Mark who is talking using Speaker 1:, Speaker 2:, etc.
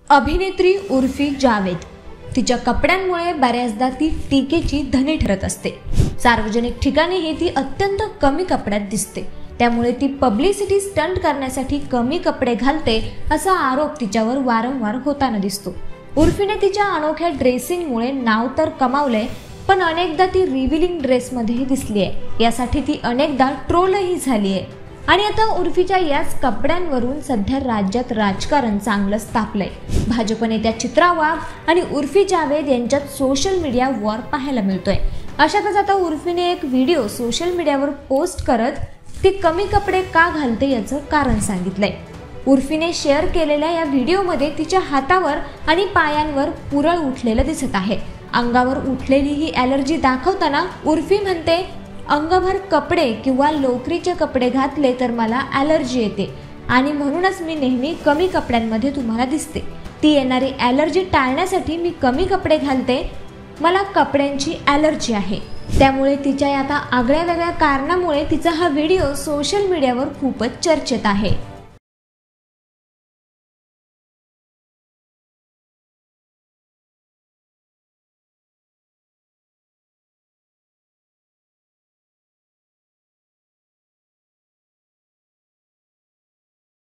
Speaker 1: अभिनेत्री उर्फी जावेद तिच्या कपड्यांमुळे बऱ्याचदा ती टीकेची धनी ठरत असते। सार्वजनिक ठिकाणीही ती अत्यंत कमी कपड्यात दिसते, त्यामुळे ती पब्लिसिटी स्टंट करण्यासाठी कमी कपडे घालते असा आरोप तिच्यावर वारंवार होताना दिसतो। उर्फीने तिच्या अनोख्या ड्रेसिंगमुळे नाव तर कमावले, पण अनेकदा ती रिव्हिलिंग ड्रेसमध्येही दिसली आहे। यासाठी ती अनेकदा ट्रोलही झाली आहे आणि आता उर्फीच्या याच कपड्यांवरून सध्या राज्यात राजकारण चांगलंच तापलंय। भाजप नेत्या चित्रा वाघ आणि उर्फी जावेद यांच्यात सोशल मीडिया वॉर पाहायला मिळतोय। अशातच आता उर्फीने एक व्हिडिओ सोशल मीडियावर पोस्ट करत ती कमी कपडे का घालते याचं कारण सांगितलंय। उर्फीने शेअर केलेल्या या व्हिडिओमध्ये तिच्या हातावर आणि पायांवर पुरळ उठलेलं दिसत आहे। अंगावर उठलेली ही ॲलर्जी दाखवताना उर्फी म्हणते, अंगभर कपडे किंवा लोकरीचे कपडे घातले तर मला ॲलर्जी येते आणि म्हणूनच मी नेहमी कमी कपड्यांमध्ये तुम्हाला दिसते। ती येणारी ॲलर्जी टाळण्यासाठी मी कमी कपडे घालते। मला कपड्यांची ॲलर्जी आहे। त्यामुळे तिच्या आता आगळ्या वेगळ्या कारणामुळे तिचा हा व्हिडिओ सोशल मीडियावर खूपच चर्चेत आहे।